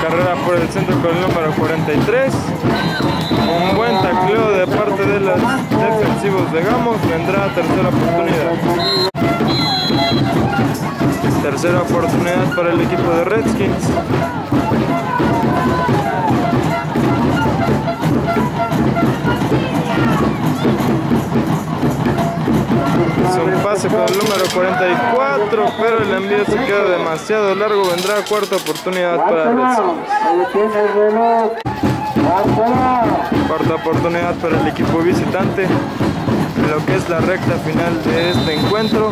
carrera por el centro con el número 43. Un buen tacleo de parte de los defensivos de Gamos. Vendrá tercera oportunidad. Tercera oportunidad para el equipo de Redskins. Es un pase con el número 44, pero el envío se queda demasiado largo. Vendrá cuarta oportunidad para Redskins. Cuarta oportunidad para el equipo visitante en lo que es la recta final de este encuentro.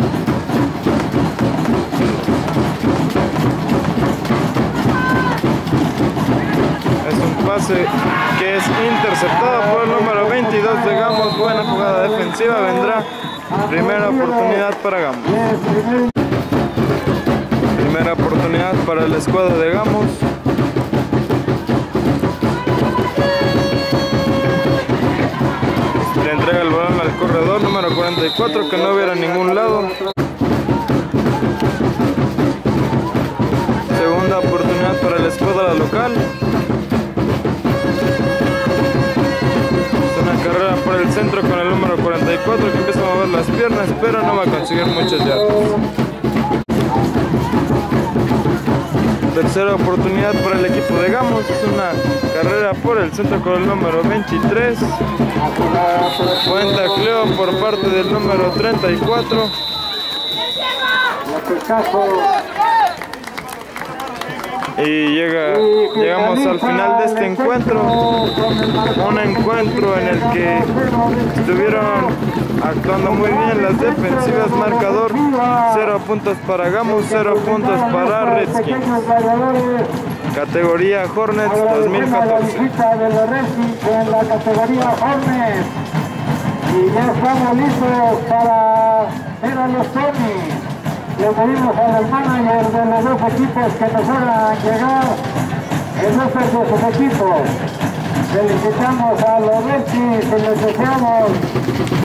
Es un pase que es interceptado por el número 22 de Gamos. Buena jugada defensiva. Vendrá primera oportunidad para Gamos. Primera oportunidad para la escuadra de Gamos. Le entrega el balón al corredor número 44 que no hubiera a ningún lado. Segunda oportunidad para la escuadra local. Es una carrera por el centro con el número 44 que empieza a mover las piernas, pero no va a conseguir muchas yardas. Tercera oportunidad para el equipo de Gamos. Es una carrera por el centro con el número 23. Buen tacleo por parte del número 34. Y llegamos al final de este encuentro. Un encuentro en el que estuvieron actuando muy bien las defensivas. Marcador 0 puntos para Gamos, 0 puntos para Redskins. Categoría Hornets 2014. En la categoría Hornets. Y ya estamos listos para ver a los Tony. Le pedimos al manager de los dos equipos que nos hagan llegar el nombre de sus equipos. Felicitamos a los Redskins y les deseamos